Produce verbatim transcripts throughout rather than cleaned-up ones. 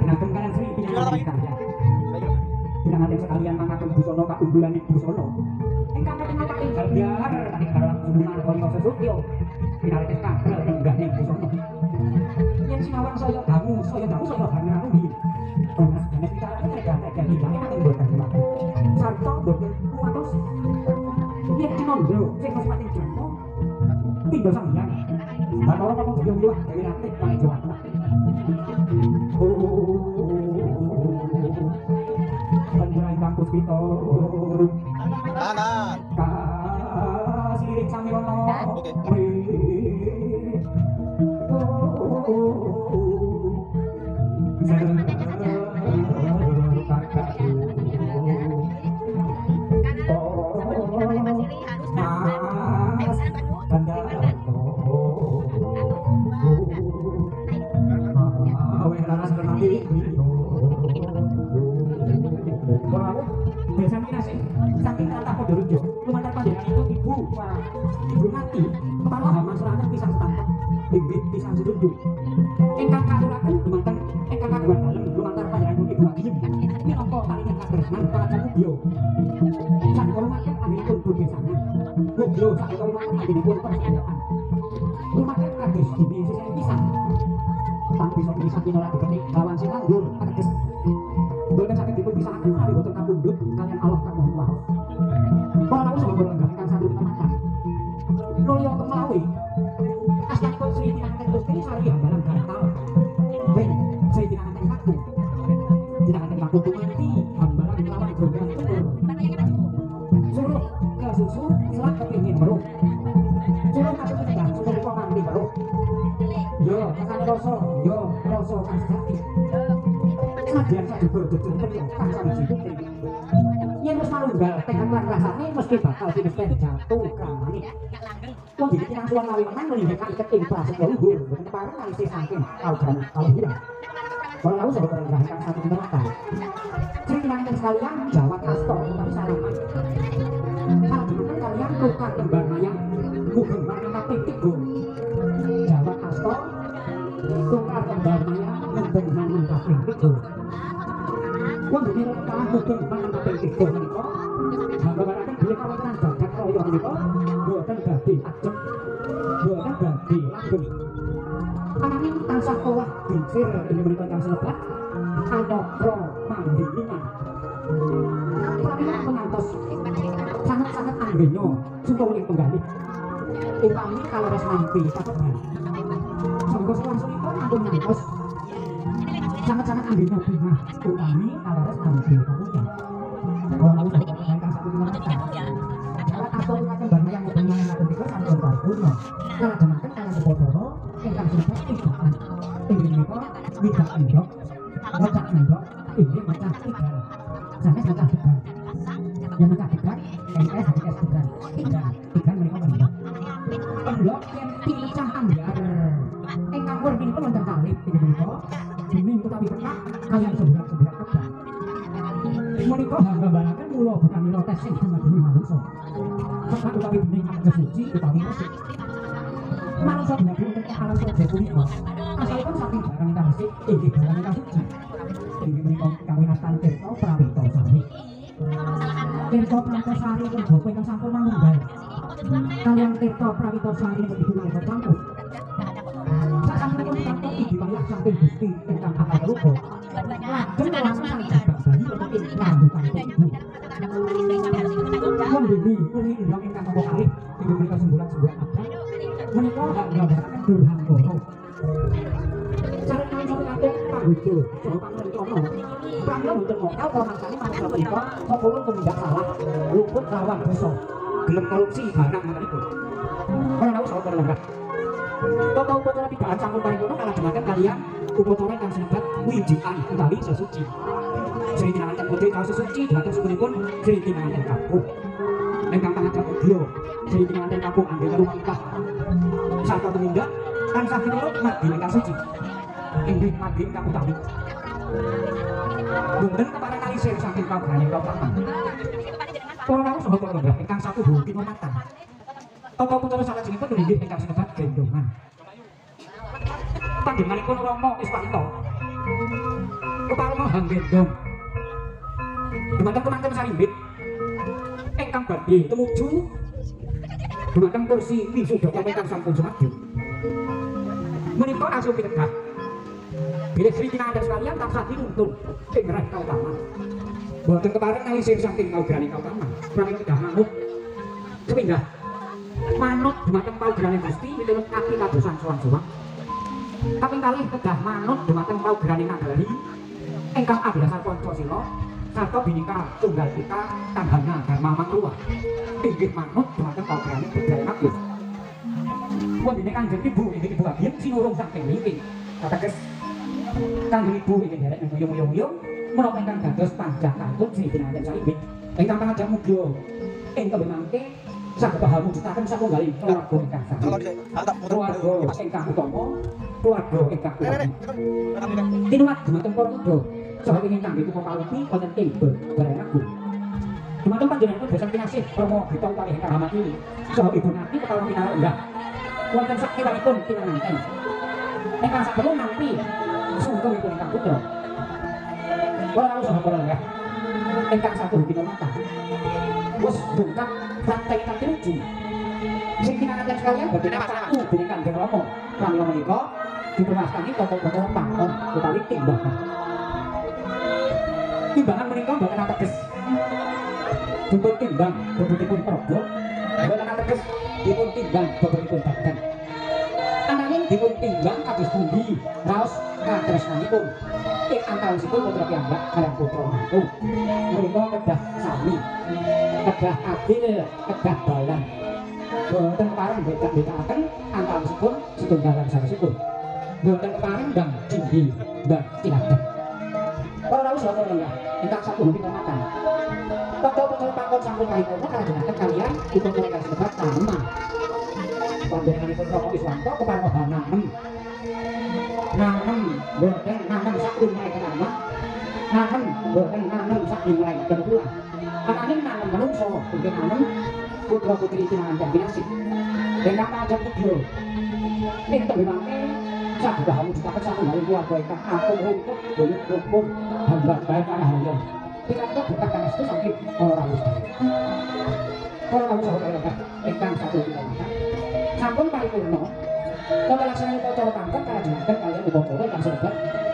Ageng kalian Sri pinanganten karya. Pinanganten sekalian mangkaken busana kaunggulan busana. Ingkang ketingal tinggal biar tinggal hubungan kaya sesutyo. Pinarentes kabel enggane busana. Yen sinawang saya damu, saya damu saya bangun iki. Ana sedene bicara tega-tega iki nek mboten mati. Sarta mboten kuwatos. Yen kinondro sing wis mati jono. Tiba sampeyan. Bapak ngomong biung luwih dewe ati kang Jawa Tengah. Panjenengan Kang Puspito. Kanan. Sirik sami ono. Oke. Saking kata Podorjo, lumantar panjenengan itu ibu, wah, ibu mati, kepala hama serangan pisang setangkap, bibit pisang setuju. Engkang katuraken lumantar, engkang kagungan dalem lumantar panjenengan ibu agim. Minangka paling katresnan kalajan ubyo. Sak kulumaken anggenipun bebesangan. Ubyo sak kulumaken anggenipun persenjataan. Lumaken kados dini sisih pisang. Tang bisa bisa kinora dipetik lawan sing nganggur ateges. Boten saged dipun pisahake menawi boten kapundhut kalian Allah kang Maha Kuwasa. Kala wis boten lenggah ingkang satu kematan. Nulya Temlawi. Astanipun Sri Pinanganten Gusti sari hambalang gantal. Ben Sri Pinanganten Kaku. Pinanganten Kaku mati hambalang lawan gombang tutur. Suruh ke susu selak kepingin meruh. Suruh kasih pindah suruh kok nganti meruh. Yo, kasane rasa, yo rasa kang sejati. Sajian sajugur jujur penting kang sawiji penting. Yen wis malunggal tekan lan rasane mesti bakal pinisten jatuh kramane. Wong iki nang suwan lawi menang melihat iket ing prasetya luhur boten pareng nalise saking kaudan kaluhuran. Ora lawu sebab rendah kang satu neraka. Sing pinanganten sekalian jawab asta utawi salaman. Panjenengan kalian tukar kembar mayang mugeng marang kaping tiga. Jawab asta tukar kembar mayang mugeng marang kaping tiga. Wong dene kalah mugeng marang kaping tiga menika. Gambaran bilih kawontenan jagat kaya menika boten badhe ajeng. Boten badhe langgeng. Ananging tansah owah dincir ing menika kang senebat anapra mandhingan. Pramila mengantos sangat-sangat anggenya sungkawing penggalih. Upami kaleres nampi kakeban. Sangga sawansunipun ampun ngantos sangat-sangat anggenya bingah upami kaleres nampi kakeban. Kalau mau ingkang satu pinanganten. Jawab asta lumaken bar mayang mubeng marang tiga sampun paripurna. Kalajengaken kaliyan Bathara ingkang sebat tigaan. Inggih menika widak endhok, wecak endhok, inggih wecak tigan. Sanes wecak tigan. Yang wecak tigan, N S H S tigan. Tigan, tigan menika endhok. Endhok yen pincah ambyar. Ingkang wernipun wonten kalih inggih menika dening utawi penak kaliyan semburat-semburat keban. Menika nggambaraken mula bukanira tes sing dumadine manungsa. Penak utawi bening ateges suci utawi resik. Manungsa dumadi wonten ing alam saja punika. Asalipun saking barang ingkang resik inggih barang ingkang suci. Inggih menika kawinastan Tirta Prawita Sari. Tirta Prawita Sari uga ingkang sampun manunggal. Kaliyan Tirta Prawita Sari menika nalika campur. Sasampunipun sampun dipayah saking Gusti ingkang akal rupa. Lajeng langsung sang jabat bayi wonten ing rambutan ibu. Wong dewi kuli indhok ingkang kanggo kalih inggih menika semburat-semburat abang. Menika nggambaraken Durhangara. Sareng kaliyan kathah panggoda saha pangrencana. Pramila boten mokal kala mangsane manungsa menika kepulung tumindak salah, luput lawan dosa, gelem korupsi barang manipun. Kala nau saha lenggah. Toto upacara tigaan sampun paripurna kalajengaken kaliyan upacara ingkang senebat wijikan utawi sesuci. Sri Pinanganten Putri kaos sesuci dhumateng sukunipun Sri Pinanganten Kapuh. Ingkang pangagem udya Sri Pinanganten Kapuh anggen rumangkah sarta tumindak tansah kinurut madhi ingkang suci. Inggih madhi ingkang utami. Boten kepareng kalisir saking kabraning kautaman. Para rawuh saha para lenggah ingkang satu buah kinamatan. Tata putra salajengipun inggih ingkang senebat gendongan. Panjenenganipun Rama Iswarita. kepareng hanggendong dumateng kemanten sarimbit ingkang badhe tumuju dumateng kursi wisuda ingkang sampun sumaju menika asung pitedah bilih Sri Kinandan sekalian tansah dinuntun ing rah kautaman boten kepareng nalisir saking paugraning kautaman pramila kedah manut sepindah manut dumateng paugraning Gusti miturut kaki kadosan sowan-sowan kaping kalih kedah manut dumateng paugraning Nagari ingkang abdasar Pancasila sarta binika tunggal kita tanggana dharma mangruwa inggih manut dumateng paugraning budaya Agus wondene Kanjeng Ibu inggih Ibu Agien sinurung saking niki kateges Kanjeng Ibu inggih nderek nguyung-nguyung menapa ingkang dados panjang kantun Sri Kinandan sarimbit ingkang pangajeng mugia ing kembang mangke saged pamujutaken satunggaling keluarga ingkang sae keluarga ingkang utama keluarga ingkang utama tinuwat dumateng para muda saha ingkang dipun palupi wonten ing Bareng Agung dumateng panjenengan dasa pinasih Rama Gita kalih ingkang hamati saha Ibu Nati kepala pinara enggak wonten sakiranipun pinanganten ingkang saperlu nampi sungkemipun ingkang putra ora usah para enggak ingkang satu pinamata wis bungkap rantai ingkang tinuju Sri Kinandan sekalian badhe satu dening Kanjeng Rama pramila menika dipunwastani tata-tata pangkon utawi timbangan timbangan menika boten ateges dipun timbang bobotipun praga boten ateges dipun timbang bobotipun badan ananging dipun timbang kados pundi raos katresnanipun ing antawisipun putra piyambak kaliyan putra mantu menika kedah sami kedah adil kedah balan boten kepareng beda-bedaaken antawisipun setunggalan sanesipun boten kepareng ndang cindhi ndang cinadhan ora usah ora ingkang satu pinamatan tata-tata pangkon sampun kahipun kalajengaken kaliyan dipun ingkang sebat tama panjenenganipun Rama Wiswanto kepareng nanem nanem boten nanem sak lumrahe kenama nanem boten nanem sak lumrahe kula ananging nanem manungsa inggih nanem putra putri Kinandan binasih ingkang panjang putra ing tembe mangke saged pamujutaken satunggaling keluarga ingkang agung rumput boyok rumpun hamba bae karaharya pikantuk berkah kanestu saking para rawuh para rawuh saudara ingkang satu pinamatan sampun paripurna kala laksanane upacara pangkat kalajengaken kaliyan upacara ingkang sebat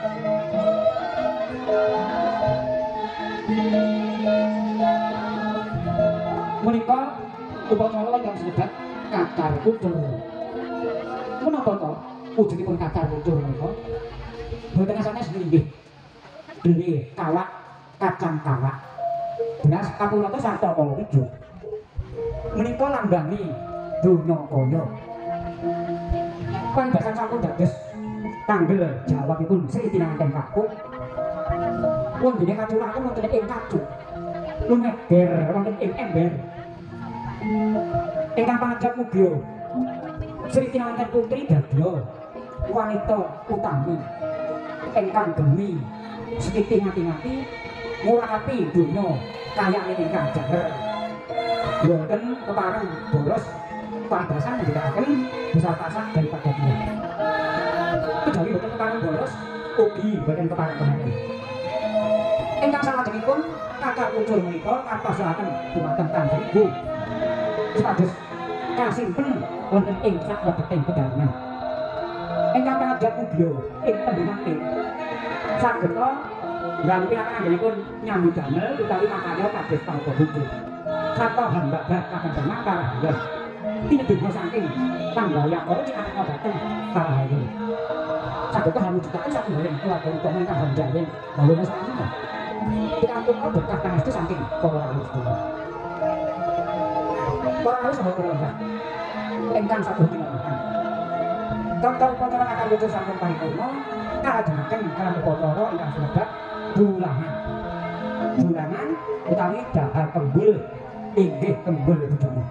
menika upacara ingkang sebat kacar kucur menapa to wujudipun kacar kucur menika boten sanes nggih dene kawak kacang kawak beras kapulaga sarta palawija menika lambani donya kaya pangbasan sampun dados tanggel jawabipun Sri Kinandan kakung wondene kaculaken wonten ing kacu lumeber wonten ing ember ingkang pangajap mugia Sri Kinandan putri dadya wanita utami ingkang gemi sekiti ngati-ngati ngurati donya kayane ingkang jager boten kepareng boros padasan ngendikaken besar tasak daripada dia kejawi boten kepareng boros ugi boten kepareng kementen ingkang salajengipun kakak kucur menika kapasrahaken dumateng Kanjeng Ibu supados kasimpen wonten ing saklebeting pedhalangan ingkang pangajap mugia ing tembe mangke sageta nggampiraken anggenipun nyambut damel utawi makarya kados tangga hukum sarta hamba kakang Demak Karahayu tinebih saking panggaya karo cinakna dhateng Karahayu sageta hamujutaken satunggaling keluarga utama ingkang handhayen bawana sampun pikantuk berkah kaestu saking para rawuh sedaya para rawuh saha ingkang satu pinamatan tata upacara kakang kucur sampun paripurna kalajengaken kalam upacara ingkang sebat bulangan bulangan utawi dahar kembul inggih kembul budana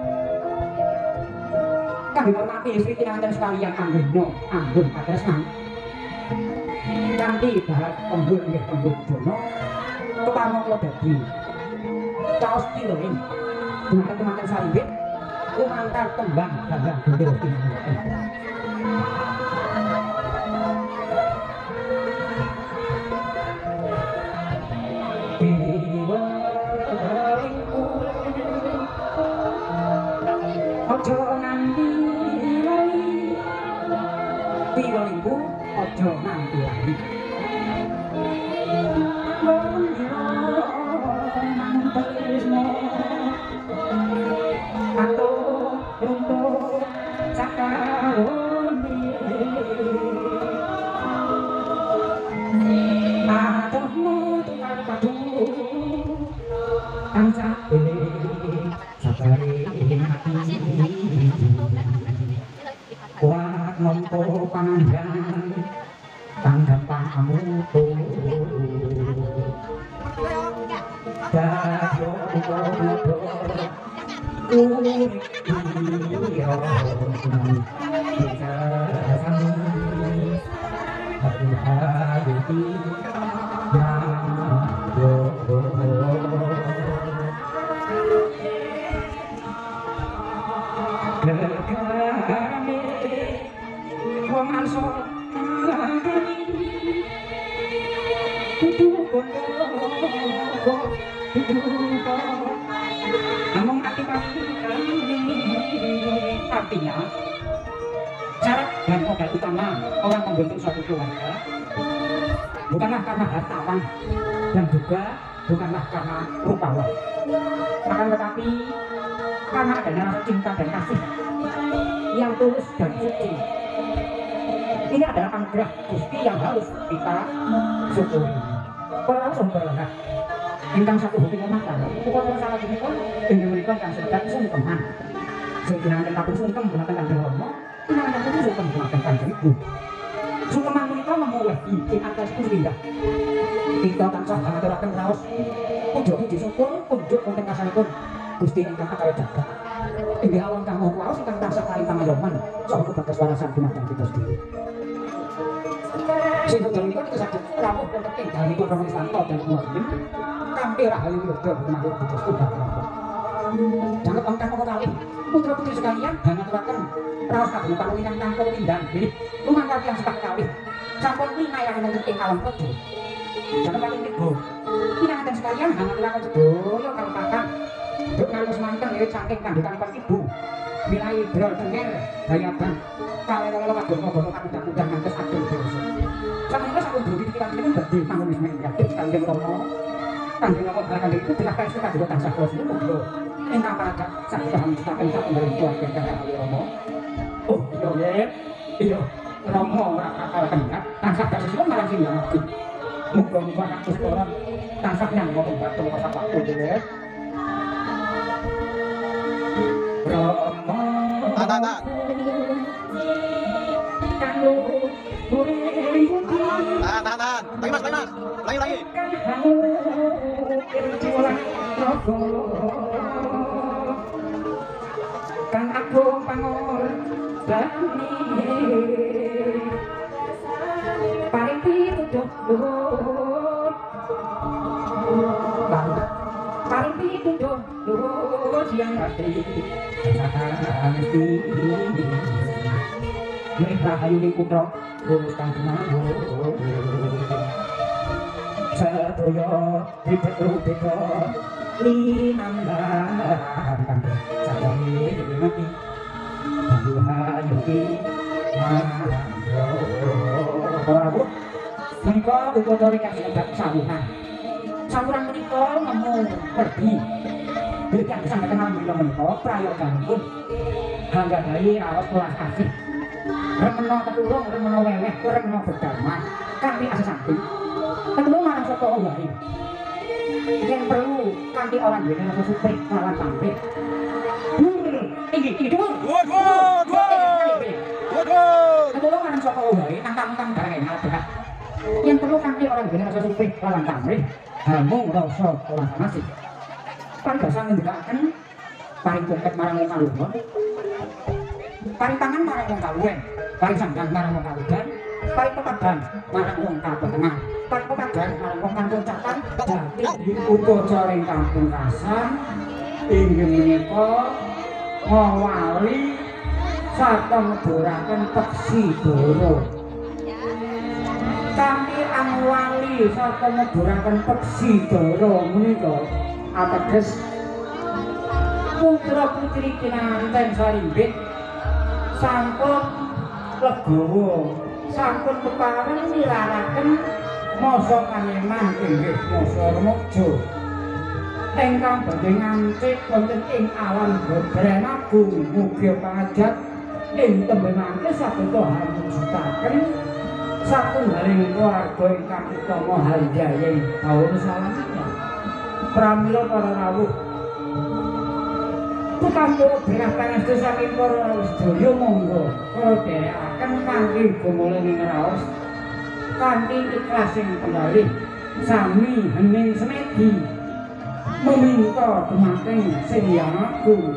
kangge ngurmati Sri Kinandan sekalian anggena anggun katresnan kanthi dahar kembul inggih kembul budana kepareng kula dadi caos tiluring dumateng sarimbit lumantar tembang Gandang Gendera Kinandan Adohno tukar padu tansah eling sabari ati kuat nampa panandang kang gampang amutu dadyo uga urip iya bisa sami aku hayati yo gegane wong anso tutu kondo tutu ngomong hati kami artinya syarat dan modal utama orang membentuk suatu keluarga bukanlah karena hartawan dan juga bukanlah karena rupawan, akan tetapi karena adanya rasa cinta dan kasih yang tulus dan suci. Ini adalah anugerah Gusti yang harus kita syukuri. Para sumberlah ingkang satu hobi mata, pokoknya salah ini pun ingin memberikan yang sedekat sungkeman. Sehingga kita pun sungkem gunakan kanjeng Rama, kita hanya pun sungkem gunakan kanjeng Ibu. Sungkeman menika memulai ing atas indah. Kita tansah ngaturaken raos puja puji syukur kunjuk wonten kasanipun Gusti ingkang akal jagat. Inggih awan kang maha kuwasa ingkang tansah paring pangayoman saha bagas warasan dumateng kita sedaya. Sing sedaya menika kita saged rawuh wonten ing dalipun Rama Santo dan Muhammad kanthi rahayu wirda kemawon Gusti Subhanahu. Jangan angkat pokok kali putra putri sekalian ngaturaken raos kagem panjenengan kanggo pindang nggih lumantar yang sekali kali sampun winaya wonten ing alam podo. Jangan paling ibu pinanganten sekalian ngaturaken sedaya kalupakan untuk ngantos manten nggih saking kandhutanipun ibu wilayah Dra Cengker Bayaban kalelolo kadono-dono kakudang-kudang ngantos adul dosa. Sampun sampun dugi pikiran badhe mangun menggatik kanjeng Rama. Kanjeng Rama barang itu dilakukan sekitar juga tansah kula sepuh lho. Ingkang paraga saged hamestaken sapeneripun keluarga Kanjeng Rama. Oh iya nggih. Iya. Rama ora kakal kengat tansah dasipun marang sing ngerti. Muga-muga kados kula tansah nyangga pembantu masa waktu nggih. Rama. Tahan, tahan. Tahan, tahan, tahan. Lagi mas, lagi mas. Lagi, lagi. Kang agung pangor bani paring pituduh luhur paring pituduh luhur siang hati hati mereka hayuning putra lurus kang tumawuh sedaya dipetru-petru linambaran kangge sadaya mati hayuki manggo menika upacara ingkang sebat sawuhan sawuhan menika nemu pergi berikan kesempatan menika menika prayoganipun hanggadhahi raos welas kasih remena tetulung remena weweh remena bedharma kanthi asesati tetulung marang sapa wae yang perlu kanthi orang dene rasa suprik lawan pamrih tinggi tinggi dhuwur Dhuwur, dhuwur, dhuwur. Dhuwur, dhuwur. tetulung marang sapa wae nangkang-nangkang barang enak berat yang perlu kanthi orang dene rasa suprik lawan pamrih hamung rasa ora sanasih paribasan ngendikaken paring bongket marang wong kaluhur paring tangan marang wong kaluwen paring sandang marang wong kalugan paring pepadan marang wong kabetengah paring pepadan marang wong kampung capan dadi upacara ing kampung Kasan inggih menika ngawali sarta ngeduraken peksi doro kami angwali sarta ngeduraken peksi doro menika ateges putra putri kinanten sarimbit sampun legawa sampun kepareng nilaraken masa kaneman inggih masa remaja ingkang badhe ngancik wonten ing alam Bodren Agung mugi pangajat ing tembe mangke saged hamujutaken satunggaling keluarga ingkang utama handhayeng bawuh salamipun pramila para rawuh putamura berkah pangestu saking para rawuh sedaya monggo kula dherekaken kanthi gumuleng ngraos kanthi ikhlasing kembali sami hening semedi meminta dumateng Sing Hyang Agung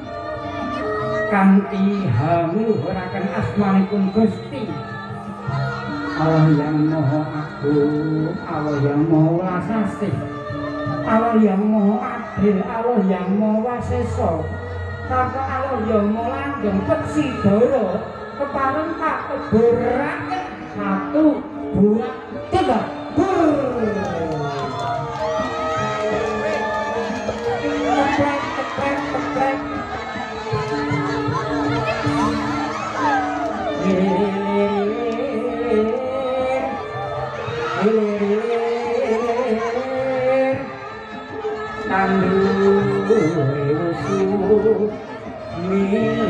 kanthi hamuhuraken asmanipun Gusti Allah yang Maha Agung, Allah yang Maha Welas Asih, Allah yang Maha Adil, Allah yang Maha Wasesa, Kata Allah yang Maha Langgeng Peksidara kepareng tak keburaken satu dua tiga bur teplek teplek teplek tandu usu